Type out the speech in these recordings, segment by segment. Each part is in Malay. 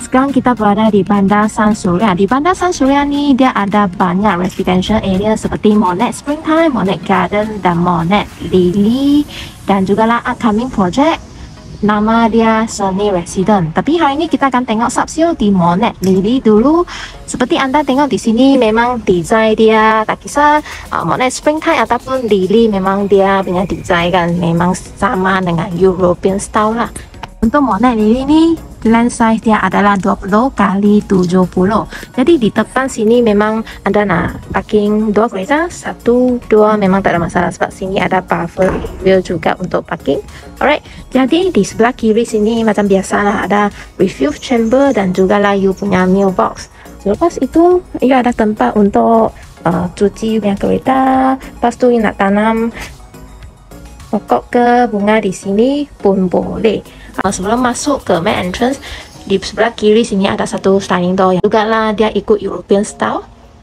sekarang kita berada di Bandar San Surya. Di Bandar San Surya ni dia ada banyak residential area seperti Monet Springtime, Monet Garden dan Monet Lily dan juga lah upcoming project. Nama dia Sunny Residence. Tapi hari ini kita akan tengok subsale di Monet Lily dulu. Seperti anda tengok di sini memang design dia tak kisah Monet Springtime ataupun Lily, memang dia punya design kan memang sama dengan European style lah. Untuk Monet Lily ni land size dia adalah 20 kali 70. Jadi di depan sini memang anda nak parking 2 kereta, 1, 2 memang tak ada masalah sebab sini ada buffer area juga untuk parking. Alright, jadi di sebelah kiri sini macam biasalah ada refuel chamber dan juga lah you punya mailbox. Selepas itu you ada tempat untuk cuci you punya kereta. Lepas tu you nak tanam pokok ke bunga di sini pun boleh. Sebelum masuk ke main entrance, di sebelah kiri sini ada satu sliding door yang juga lah dia ikut European style.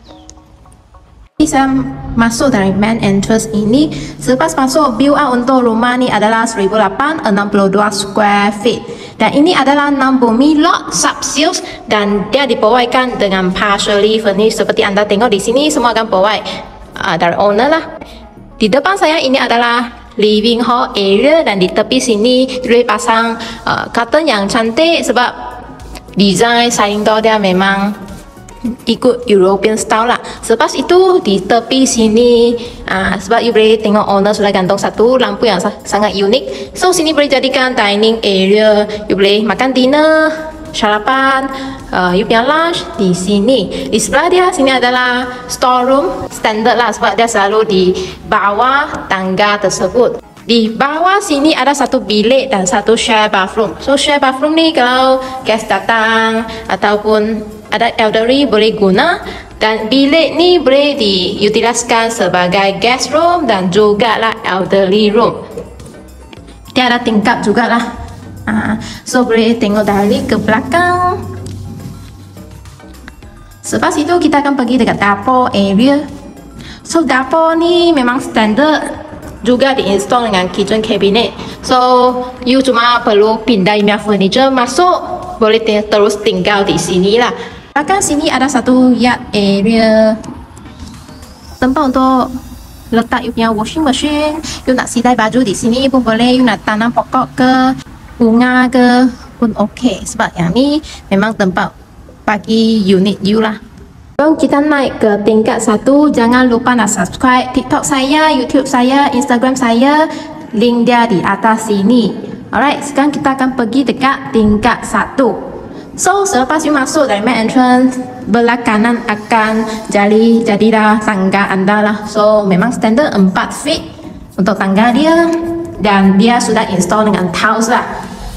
Saya masuk dari main entrance ini. Selepas masuk, build out untuk rumah ni adalah 1862 square feet. Dan ini adalah 6 bumi lot subsales dan dia diprovide dengan partially furnished. Seperti anda tengok di sini semua akan provide dari owner lah. Di depan saya ini adalah living hall area dan di tepi sini boleh pasang curtain yang cantik sebab design sliding door dia memang ikut European style lah. Selepas itu di tepi sini sebab you boleh tengok owner sudah gantung satu lampu yang sangat unik. So sini boleh jadikan dining area, you boleh makan dinner, sarapan, you punya lunch di sini. Di sebelah dia sini adalah storeroom standard lah sebab dia selalu di bawah tangga tersebut. Di bawah sini ada satu bilik dan satu share bathroom. So share bathroom ni kalau guest datang ataupun ada elderly boleh guna, dan bilik ni boleh diutiliskan sebagai guest room dan juga lah elderly room. Dia ada tingkap juga lah. So boleh tengok dari ke belakang. Selepas itu kita akan pergi dekat dapur area. So dapur ni memang standard juga diinstall dengan kitchen cabinet. So you cuma perlu pindah punya furniture masuk, boleh terus tinggal di sini lah. Belakang sini ada satu yard area, tempat untuk letak you punya washing machine. You nak sidai baju di sini pun boleh, you nak tanam pokok ke bunga ke pun okey sebab yang ni memang tempat bagi unit you lah. Sebelum kita naik ke tingkat 1, jangan lupa nak subscribe TikTok saya, YouTube saya, Instagram saya, link dia di atas sini. Alright, sekarang kita akan pergi dekat tingkat 1. So selepas you masuk dari main entrance, belah kanan akan jadilah tangga anda lah. So memang standard 4 feet untuk tangga dia dan dia sudah install dengan tiles lah.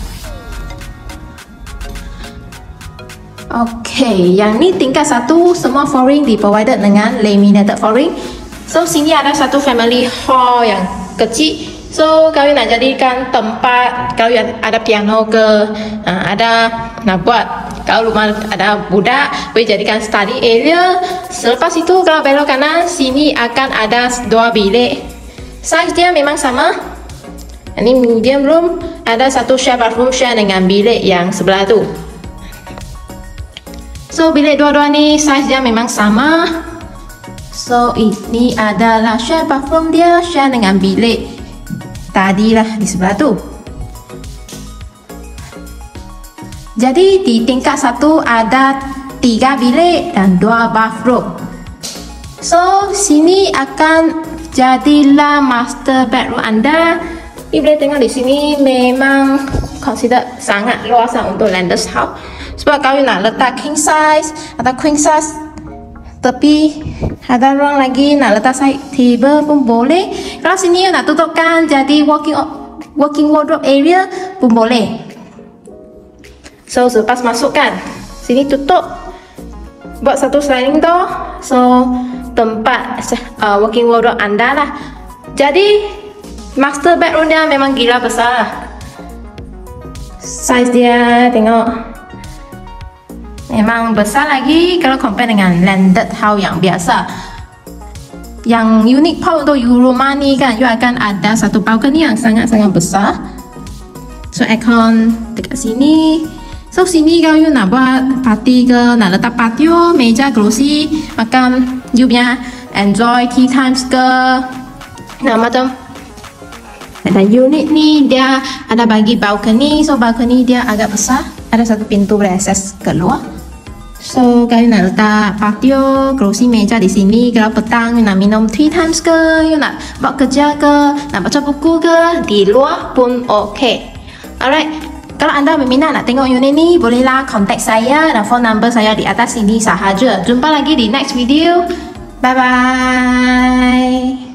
Okay, yang ni tingkat 1 semua flooring di-provided dengan laminated flooring. So sini ada satu family hall yang kecil. So kalau nak jadikan tempat, kalau ada piano ke, ada nak buat, kalau rumah ada budak boleh jadikan study area. Selepas itu kalau belok kanan, sini akan ada 2 bilik. Size dia memang sama. Ini medium room, ada satu share bathroom share dengan bilik yang sebelah tu. So bilik dua-dua ni size dia memang sama. So ini adalah share bathroom dia share dengan bilik tadi lah di sebelah tu. Jadi di tingkat 1 ada 3 bilik dan 2 bathroom. So sini akan jadilah master bedroom anda. You boleh tengok di sini memang consider sangat luas untuk landers house. Sebab kalau nak letak king size atau queen size, tapi ada ruang lagi nak letak side table pun boleh. Kalau sini nak tutupkan jadi working wardrobe area pun boleh. So selepas masukkan, sini tutup, buat satu sliding door. So tempat working wardrobe anda lah. Jadi master bedroom dia memang gila besar lah. Size dia tengok memang besar lagi kalau compare dengan landed house yang biasa. Yang unik part untuk rumah ni kan, you akan ada satu balcony yang sangat-sangat besar. So aircon dekat sini So sini kalau you nak buat party ke, nak letak patio, meja glossy, macam you punya enjoy tea times ke, nah macam. Dan unit ni dia ada bagi balcony, so balcony dia agak besar, ada satu pintu berakses keluar. So kalau you nak letak patio, glossy meja di sini, kalau petang you nak minum tea times ke, you nak buat kerja ke, nak baca buku ke, di luar pun okay. Alright, kalau anda berminat nak tengok unit ni, bolehlah contact saya dan phone number saya di atas sini sahaja. Jumpa lagi di next video. Bye bye.